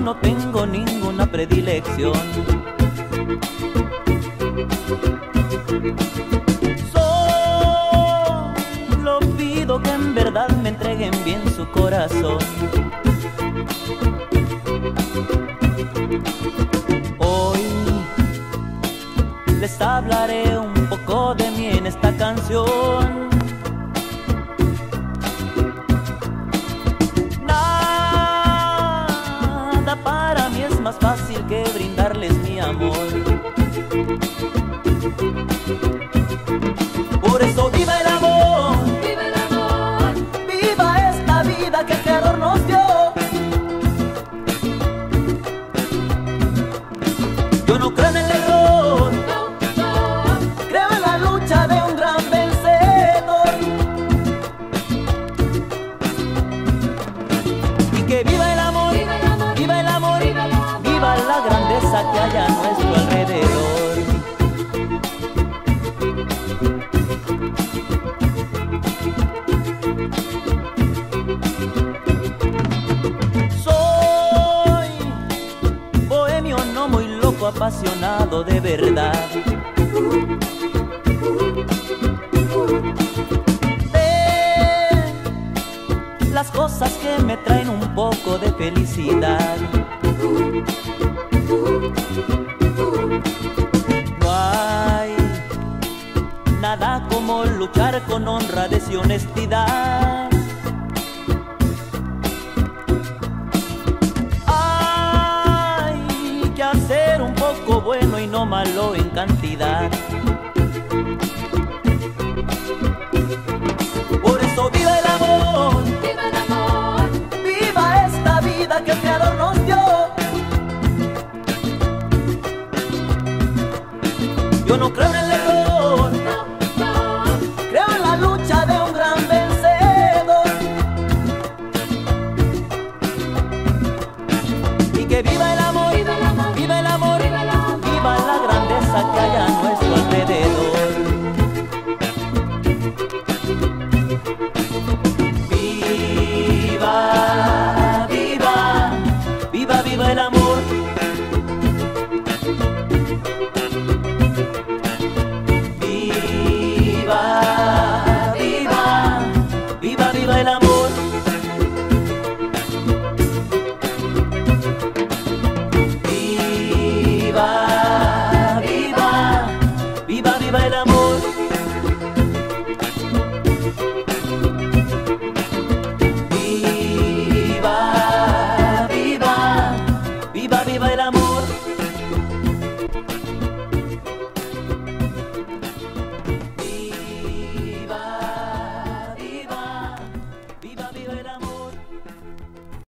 no tengo ninguna predilección. Solo pido que en verdad me entreguen bien su corazón. Hoy les hablaré un poco de mí en esta canción. Nada para mí es más fácil que brindarles mi amor. Por eso viva el amor, viva el amor, viva esta vida que el Creador nos dio. Yo no creo en el error, creo en la lucha de un gran vencedor. Y que viva el amor, viva el amor, viva el amor, viva el amor, viva la grandeza que haya a nuestro alrededor. Soy bohemio, no muy loco, apasionado de verdad. De las cosas que me traen un poco de felicidad. No hay nada como luchar con honradez y honestidad. Hay que hacer un poco bueno y no malo en cantidad. Por eso viva el amor, viva el amor, viva esta vida que el Creador nos dio. Yo no creo en el error, creo en la lucha de un gran vencedor. Y que viva el amor, viva el amor, viva el amor, viva el amor, viva la grandeza que haya a nuestro alrededor. Viva, viva, viva, viva el amor. Viva, viva, viva, viva el amor. Viva, viva, viva, viva el amor.